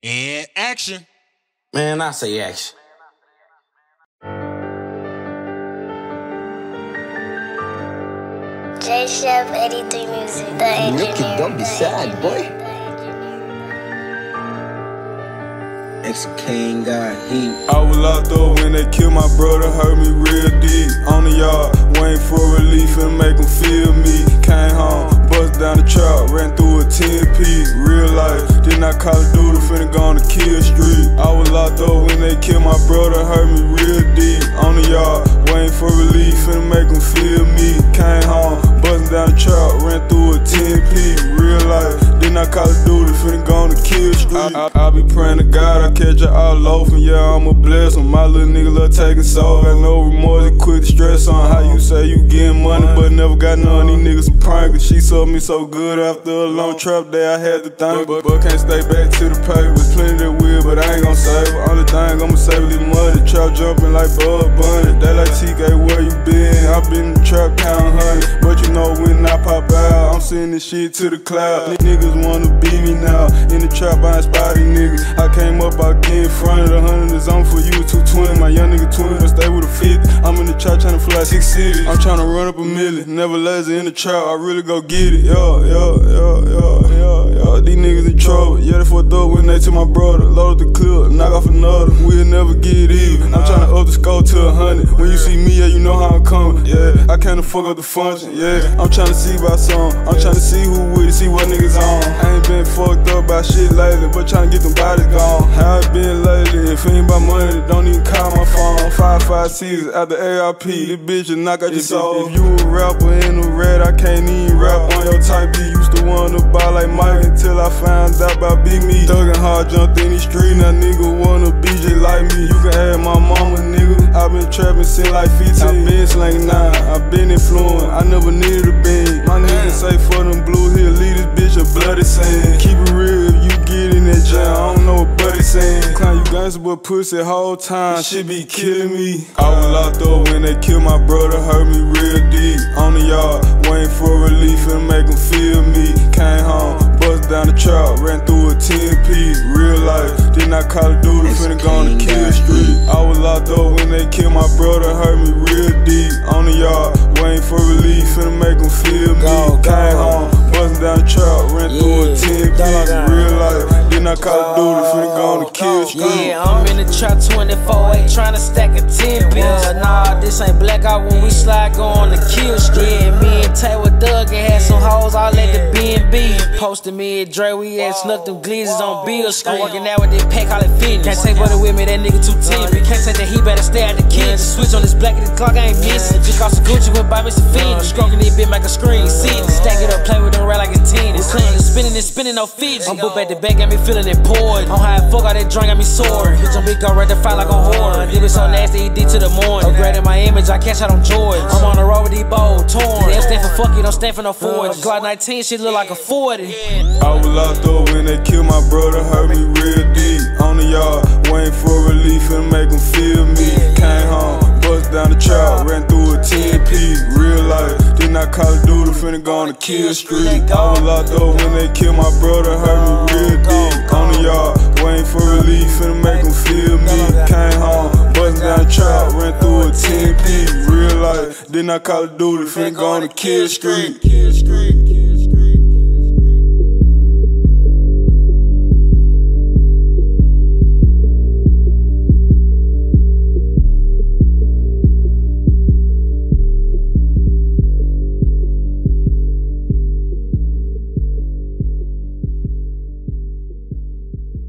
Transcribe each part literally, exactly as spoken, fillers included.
And action. Man, I say action. J Chef eighty-three Music, the engineer. Look it, don't be sad, boy. Ex-King got heat. I was locked up when they killed my brother, hurt me real deep. On the yard, waiting for relief and make them feel me. Came home, bust down the trap, ran through a ten piece. Real life, did not call a dude, finna go on the kill street. I was locked up when they killed my brother, hurt me real deep. On the yard, waiting for relief and make them feel me. Came home, bustin' down the trap, ran through a ten piece. Real life, did not call a dude, finna go on the kill street. I, I, I be praying to God, I catch her all loafing, yeah, I'ma bless him. My little nigga love taking soul, got no remorse, he quit the stress on. How you say you getting money, but never got none. These niggas some prankers. She sold me so good after a long trap day, I had to think. But, but can't stay back to the papers, plenty that will, but I ain't gon' save her. Only thing I'ma save is money. Trap jumping like Bud Bunny. They like T K, where you been? I been in the trap counting honey, but you know when I pop out, I'm sending this shit to the cloud. Niggas wanna beat me now. In the trap, I inspire these niggas. I came up out getting in front of the hundred is on for you, two twenty. My young nigga twin, I stay with a fifty. I'm in the trap tryna fly six cities. I'm tryna run up a million. Never lazy in the trap, I really go get it. Yo, yo, yo, yo, yo, yo. These niggas in trouble. Yeah, they fucked up when they took my brother. Loaded the clip, knock off another. We'll never get even. I'm tryna up the score to a hundred. When you see me, yeah, you know how I'm coming. Yeah, I can't fuck up the function. Yeah, I'm tryna see by some. I'm tryna see who with it, see what niggas on. I ain't been fucked up by shit lately, but tryna get them bodies gone. How I been lately? If it ain't about money, don't even call my phone. Five, five, six at the A R P. This bitch will knock out your soul. If you a rapper in the red, I can't even rap on your type B. Used to wanna buy like Mike until I found out about Big Me. Thuggin' hard, jumped in the street, now nigga wanna be just like me. You can have my mama, nigga. I been trapping since like fifteen. I been slangin' nine, I been influenced. I never needed a bean. My niggas say for them blue hill, lead this bitch a bloody scene. Keep it real if you get in that jam, I don't know what buddy saying. Clown, you gangsta but pussy whole time, shit be killing me. I was locked up when they killed my brother, hurt me real deep. On the yard, waiting for relief and make them feel me. Came home, bust down the trap, ran through a ten piece. Real life, did not call a dude, finna go on the kill street. I was locked up when they killed my brother, hurt me real deep. On the yard, waiting for relief, finna make them feel me. Came home, bustin' down the trap, ran through a ten piece. Real life, did not call a dude, finna go on the kill street. Yeah, I'm in the trap twenty-four eight, tryna stack a ten bills. Nah, this ain't blackout when we slide, go on the kill street. Yeah, me and Tay with Doug and had some hoes all at the B and B. Posted me and Dre, we had snuck them glizzies on Bill Street. I'm working out with that pack, call it fitness. Can't take brother with me, that nigga too timid. Can't take that, he better stay at the kitchen. Switch on this black and the clock, I ain't missing. Just cost a Gucci, went by Mister Fitness. Stroking this bitch, make a screen, sitting. Stack it up, play with them red like it's tennis. Clean and spinning and spinning, no fidget. I'm book back to back, got me feeling important. I'm high as fuck, all that drink got me sore. Bitch, I'm big, go right to fight like a whore. Did it so nasty, he did to the morning. Upgrading my image, I cash out on George. I'm on the road with these bold torn. They stand for fuck you, don't stand for no forge. Glock nineteen, shit look like a forty. I was locked up when they killed my brother, hurt me real deep. On the yard, waiting for relief and make them feel me. Came home, bust down the trap, ran through a ten piece. Real life, did not call a dude, finna go on the kill street. I was locked up when they killed my brother, hurt me real deep. On the yard, waiting for relief and make them feel me. Came home, bust down the trap, ran through a ten piece. Real life, did not call a dude, finna go on the kill street.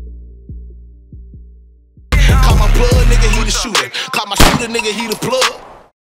Call my plug, nigga, he the shooter. Call my shooter, nigga, he the plug.